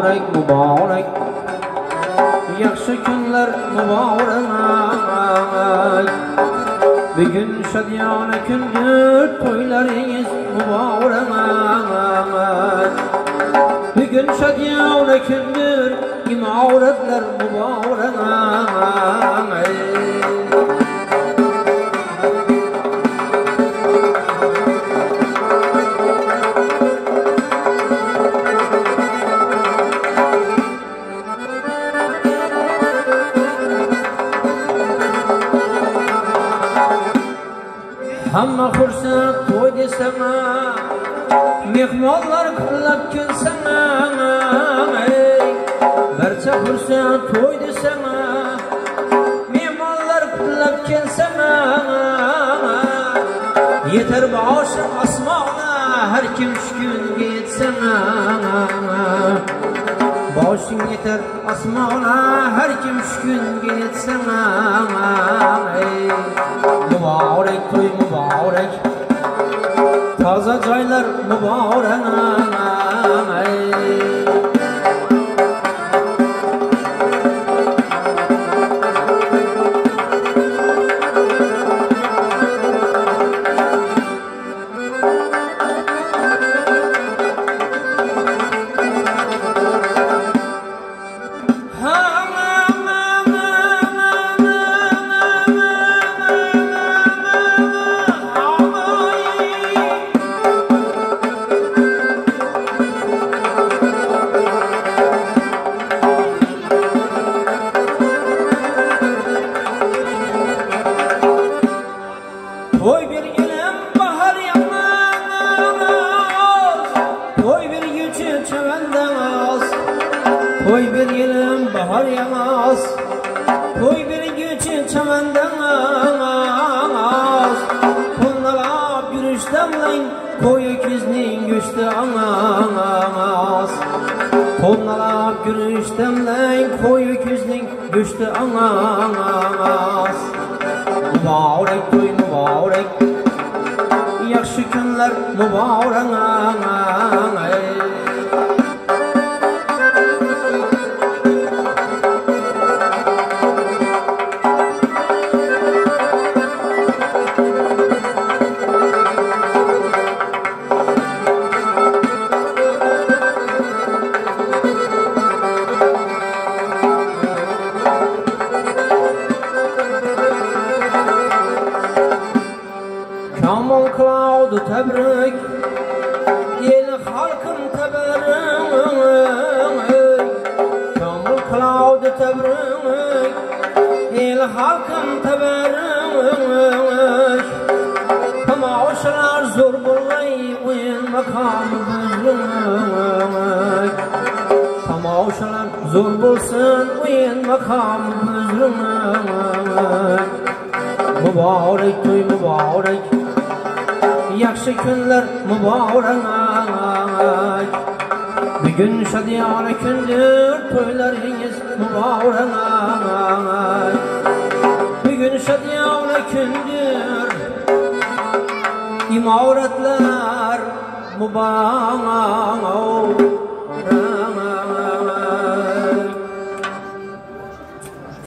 mübarek mübarek. Yaxşı günler mübarek. Bugün şadiyane gündür, toylarınız mübarek. Bugün şadiyane gündür, imaretler mübarek. Hamma xursand to'y desama, mehmonlar qutlab kelsama, barcha xursand to'y desama, mehmonlar qutlab kelsama, yetar boshi osmonga har kim shu kunga yetsama, boshing yetar osmonga har kim shu kunga yetsama. Mübarek to'y mübarek, toza joylar mübarek. Toy bir gelin bahar yalmaz, toy bir gücü çevendenaz. Toy bir gelin bahar yalmaz, toy bir gücü çevendenaz. Kunalap yürüştemlen, koy öküzün göçtü anamaz. Kunalap yürüştemlen, koy öküzün göçtü anamaz. Mübarek to'y mübarek, yaxshi kunlar mübarek. Kamol qiladi tabrik, el xalqim tabrik. Kamol qiladi tabrik, el xalqim tabrik. Tomoshalar zo'r bo'lmay, o'yin maqomi buzilmay. Tomoshalar zo'r bo'lsin, o'yin maqomi buzilmay. Mübarek to'y mübarek, yaxshi kunlar mübarek. Bugün şadiyane gündür, toylarınız mübarek. Bugün şadiyane gündür, imaretler mübarek.